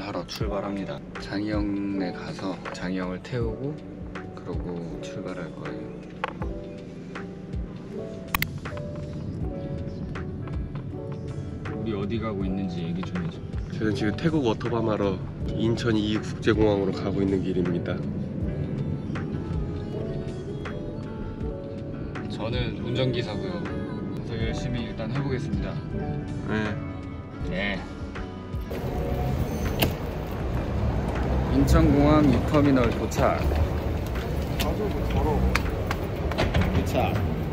하러 출발합니다. 장희영네 가서 장희영을 태우고 그러고 출발할 거예요. 우리 어디 가고 있는지 얘기 좀 해줘. 저는 지금 태국 워터밤 하러 인천 이국제공항으로 가고 있는 길입니다. 저는 운전기사고요. 그래서 열심히 일단 해보겠습니다. 네. 인천공항 6터미널 도착. 아주 더러워. 도착.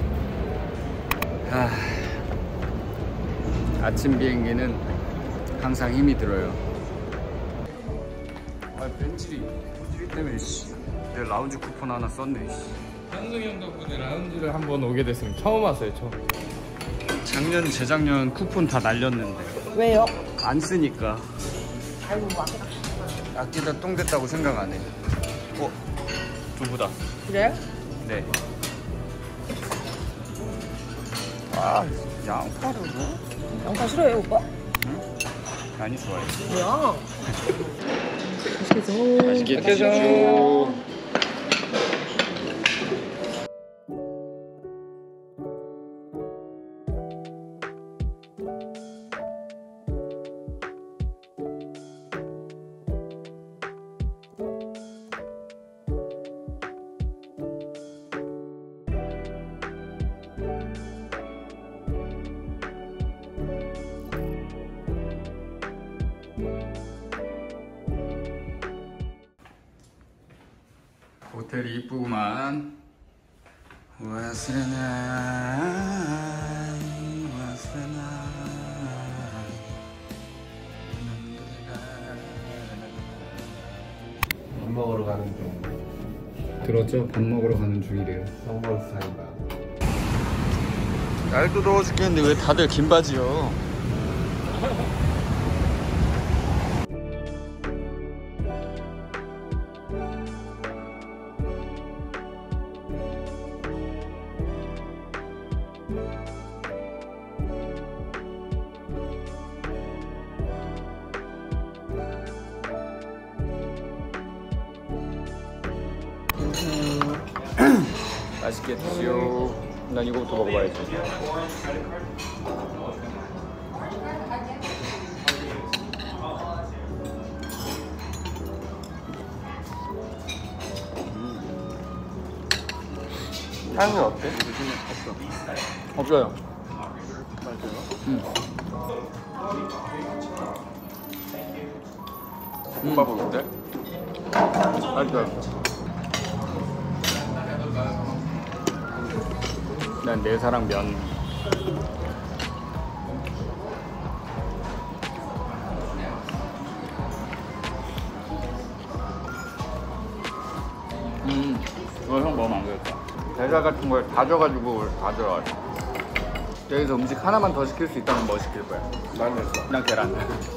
아침 비행기는 항상 힘이 들어요. 벤츠리 때문에 내 라운지 쿠폰 하나 썼네. 현승이 형 덕분에 라운지를 한번 오게 됐으면 처음 왔어요. 작년 재작년 쿠폰 다 날렸는데. 왜요? 안 쓰니까. 아이고 막. 아끼다 똥 됐다고 생각 안 해. 두부다. 그래? 네. 아, 양파를 뭐? 양파 싫어해요 오빠? 응? 많이 좋아해. 뭐야? 맛있겠어. 맛있게 드시죠. 호텔이 이쁘구만. 밥 먹으러 가는 중. 들었죠? 밥 먹으러 가는 중이래요. 성범스타인가. 날도 더워 죽겠는데 왜 다들 긴 바지요? 맛있게 드시오. 난 이거부터 먹어봐야지. 향이 어때? 없어요. 볶음밥은 어때? 맛있어요. 난 내 사랑 면. 이거 형 먹으면 안 되겠다. 대사 같은 거에 다 져가지고 다 들어가요. 여기서 음식 하나만 더 시킬 수 있다면 뭐 시킬 거야? 난 됐어. 그냥 계란.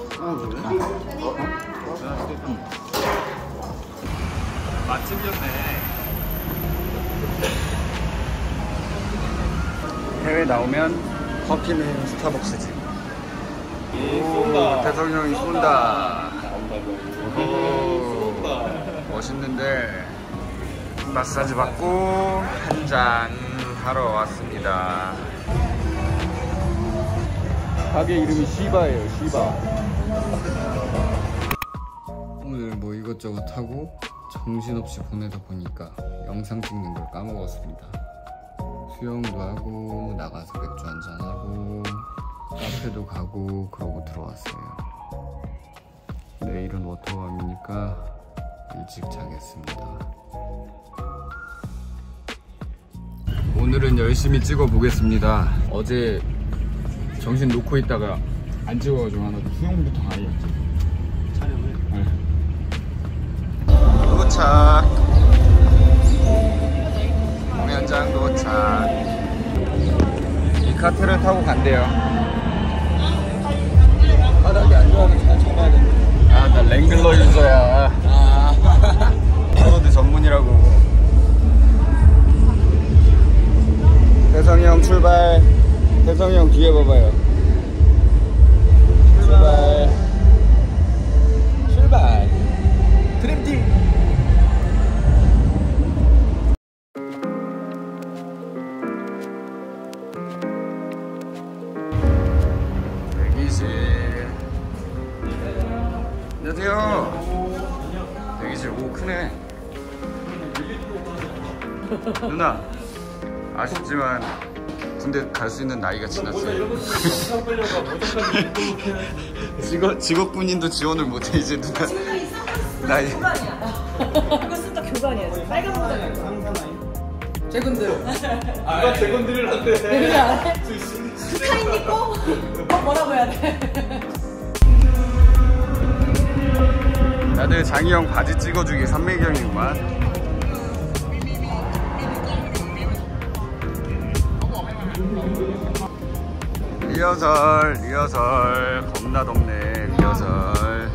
맛집이었네. 해외 나오면 커피는 스타벅스지. 오, 대통령이 쏜다. 오, 멋있는데. 마사지 받고 한잔 하러 왔습니다. 가게 이름이 시바예요. 시바. 오늘 뭐 이것저것 하고 정신없이 보내다 보니까 영상 찍는 걸 까먹었습니다. 수영도 하고 나가서 맥주 한잔하고 카페도 가고 그러고 들어왔어요. 내일은 워터밤이니까 일찍 자겠습니다. 오늘은 열심히 찍어 보겠습니다. 어제 정신 놓고 있다가 안 찍어가지고 하나 수영부터 아예 촬영을. 네. 도착. 공연장 도착. 이 카트를 타고 간대요. 바닥이 안 좋아서 잘 잡아야 돼. 아, 나 랭글러 유저야. 서로드 전문이라고. 대성이 형 출발. 대성이 형 뒤에 봐봐요. 출발. 출발. 크네. 누나, 아쉽지만 군대 갈 수 있는 나이가 지났어요. 직업군인도 지원을 못해 이제 누나. 나이. 이거 진짜 교관이야. 빨간 모자야. 재군들. 누가 재건들을 한대. 그게 안 해? 스카이 입고 뭐라고 해야 돼? 다들 장희형 바지 찍어주기 산매경이구만. 리허설 겁나 덥네. 리허설.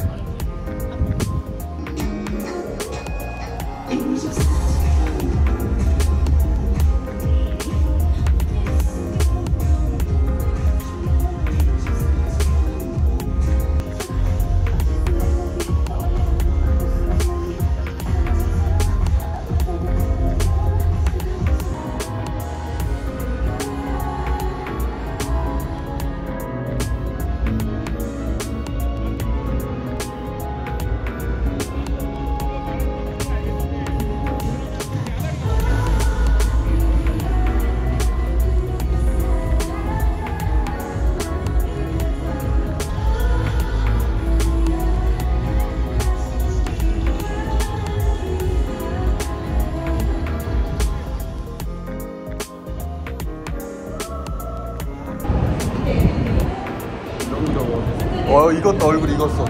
익었다. 얼굴 익었어.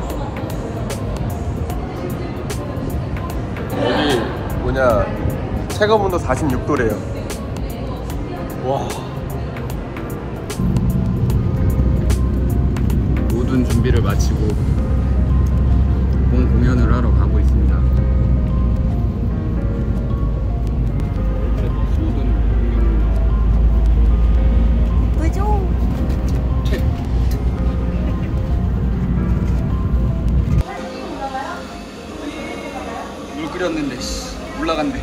여기 뭐냐 체감 온도 46도래요. 와. 모든 준비를 마치고 본 공연을 하러 가고 있습니다. 물 끓였는데 올라간대.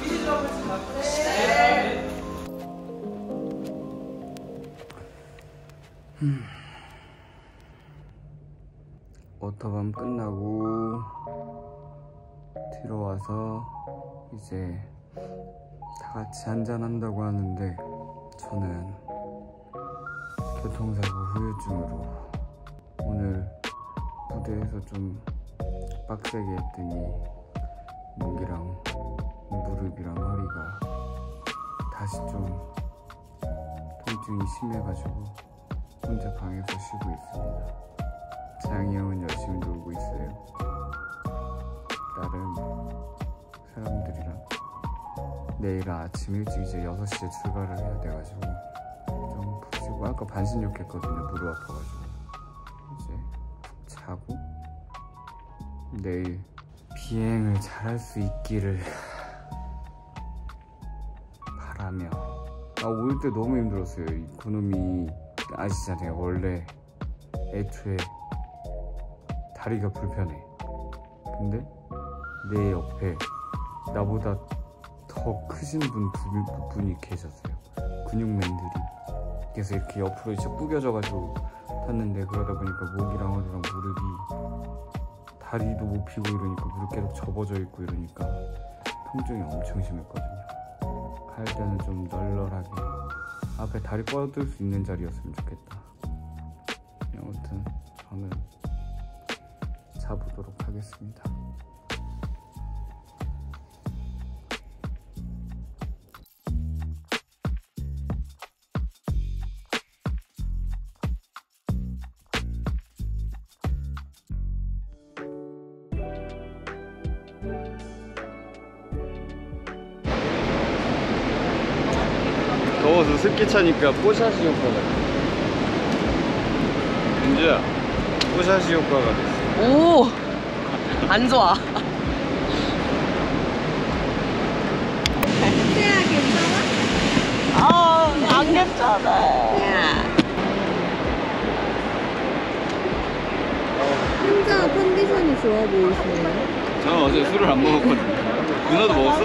워터밤 끝나고 들어와서 이제 다 같이 한잔 한다고 하는데 저는 교통사고 후유증으로 오늘 무대에서 좀 빡세게 했더니 목이랑 무릎이랑 허리가 다시 좀 통증이 심해가지고 혼자 방에서 쉬고 있습니다. 장희 형은 열심히 놀고 있어요. 다른 사람들이랑 내일 아침 일찍 이제 6시에 출발을 해야 돼가지고 좀 푹 쉬고, 아까 반신욕했거든요. 무릎 아파가지고 이제 푹 자고 내일 비행을 잘할 수 있기를 바라며. 올 때 너무 힘들었어요. 그놈이 아시잖아요. 원래 애초에 다리가 불편해. 근데 내 옆에 나보다 더 크신 분이 계셨어요. 근육맨들이. 그래서 이렇게 옆으로 이렇게 구겨져가지고 탔는데, 그러다 보니까 목이랑 허리랑 무릎이, 다리도 못 펴고 이러니까 무릎 계속 접어져 있고 이러니까 통증이 엄청 심했거든요. 갈 때는 좀 널널하게 앞에 다리 뻗을 수 있는 자리였으면 좋겠다. 아무튼 저는 자보도록 하겠습니다. 더워서 습기 차니까 뽀샤시 효과가 돼. 은주야, 뽀샤시 효과가 됐어. 오! 안 좋아. 태야 괜찮아? 안 괜찮아. 혼자 컨디션이 좋아 보이시네요. 저는 어제 술을 안 먹었거든요. 누나도 먹었어?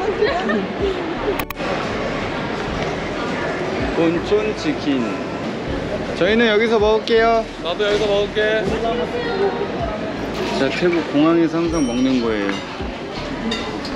곤촌치킨. 저희는 여기서 먹을게요. 나도 여기서 먹을게. 제가 태국 공항에서 항상 먹는 거예요.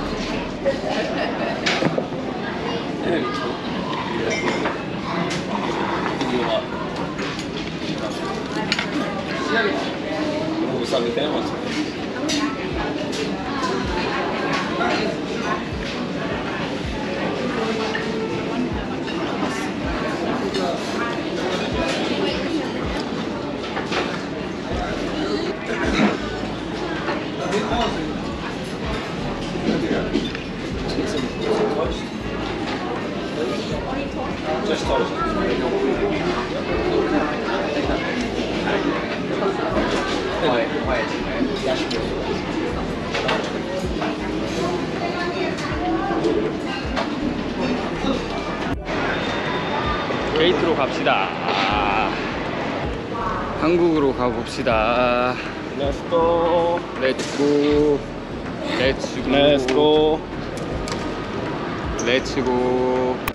게이트로 갑시다. 한국으로 가봅시다. Let's go. 렛츠고. 렛츠고. Let's go. 렛츠고.